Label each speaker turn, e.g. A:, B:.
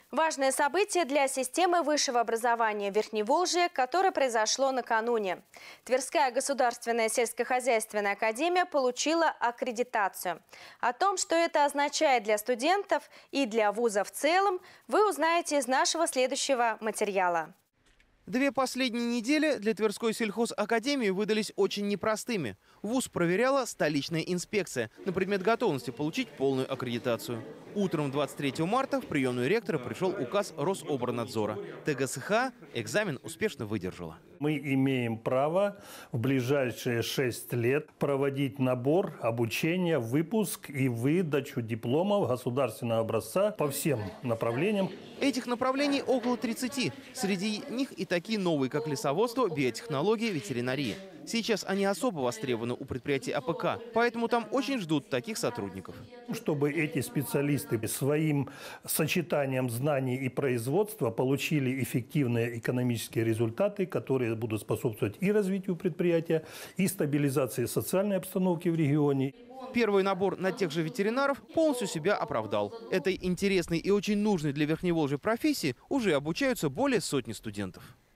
A: Важное событие для системы высшего образования Верхневолжья, которое произошло накануне. Тверская государственная сельскохозяйственная академия получила аккредитацию. О том, что это означает для студентов и для вуза в целом, вы узнаете из нашего следующего материала.
B: Две последние недели для Тверской сельхозакадемии выдались очень непростыми. Вуз проверяла столичная инспекция на предмет готовности получить полную аккредитацию. Утром 23 марта в приемную ректора пришел указ Рособорнадзора. ТГСХ экзамен успешно выдержала.
C: Мы имеем право в ближайшие 6 лет проводить набор, обучение, выпуск и выдачу дипломов государственного образца по всем направлениям.
B: Этих направлений около 30. Среди них и такие новые, как лесоводство, биотехнологии, ветеринария. Сейчас они особо востребованы у предприятий АПК, поэтому там очень ждут таких сотрудников.
C: Чтобы эти специалисты своим сочетанием знаний и производства получили эффективные экономические результаты, которые будут способствовать и развитию предприятия, и стабилизации социальной обстановки в регионе.
B: Первый набор на тех же ветеринаров полностью себя оправдал. Этой интересной и очень нужной для Верхневолжья профессии уже обучаются более сотни студентов.